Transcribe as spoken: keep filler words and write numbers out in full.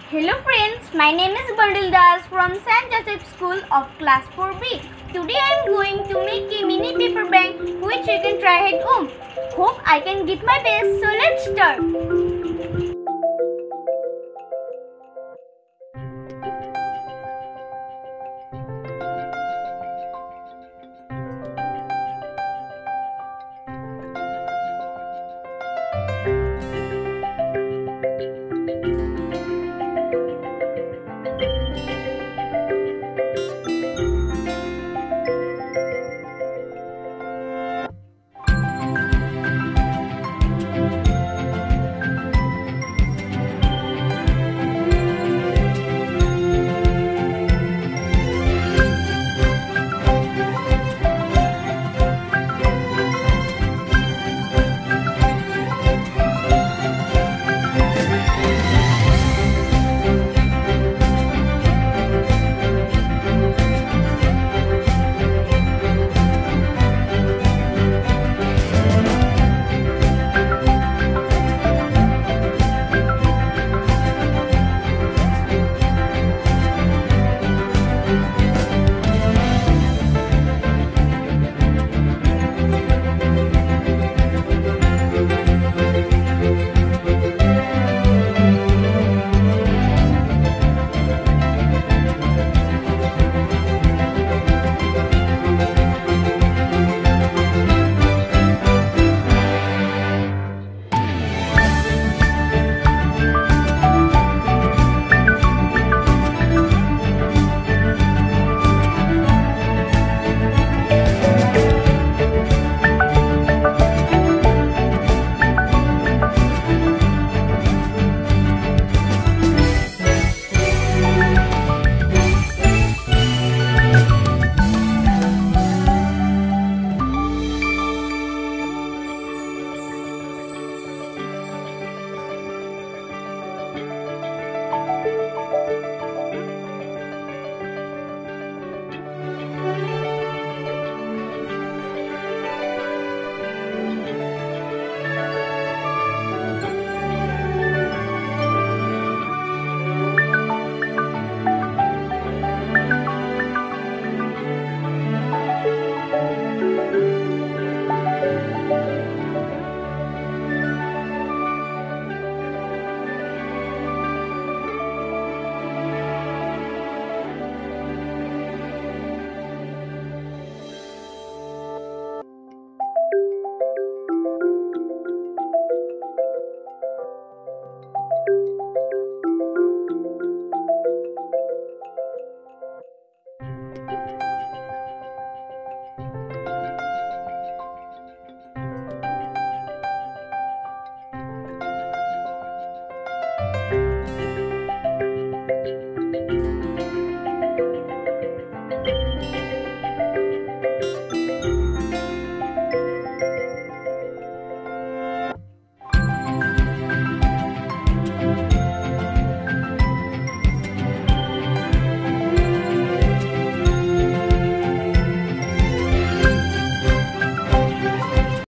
Hello friends, my name is Barnil from Saint Joseph School of Class four B. Today I am going to make a mini paper bank which you can try at home. Hope I can give my best, so let's start.